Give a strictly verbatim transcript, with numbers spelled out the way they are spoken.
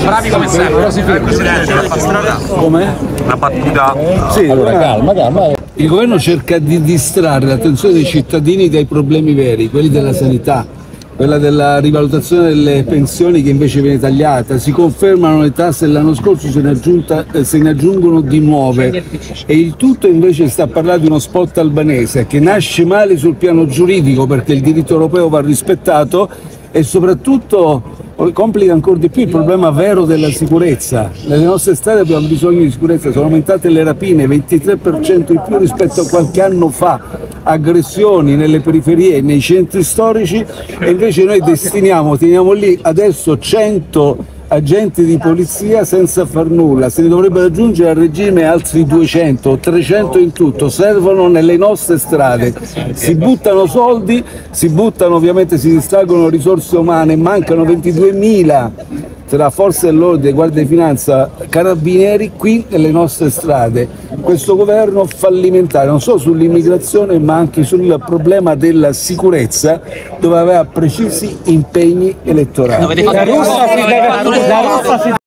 bravi come sempre. Eh, Presidente, la strada. Come? Una battuta. Sì, Allora calma, calma. il governo cerca di distrarre l'attenzione dei cittadini dai problemi veri, quelli della sanità, quella della rivalutazione delle pensioni che invece viene tagliata, si confermano le tasse dell'anno scorso, se ne, aggiunta, eh, se ne aggiungono di nuove e il tutto invece sta a parlare di uno spot albanese che nasce male sul piano giuridico perché il diritto europeo va rispettato e soprattutto complica ancora di più il problema vero della sicurezza. Nelle nostre strade abbiamo bisogno di sicurezza, sono aumentate le rapine, ventitré per cento in più rispetto a qualche anno fa, aggressioni nelle periferie e nei centri storici e invece noi destiniamo, teniamo lì adesso cento agenti di polizia senza far nulla, se ne dovrebbero aggiungere a regime altri duecento o trecento in tutto, servono nelle nostre strade, si buttano soldi, si buttano ovviamente, si distraggono risorse umane, mancano ventiduemila tra forze dell'ordine, guardia di finanza, carabinieri qui nelle nostre strade. Questo governo fallimentare non solo sull'immigrazione ma anche sul problema della sicurezza dove aveva precisi impegni elettorali.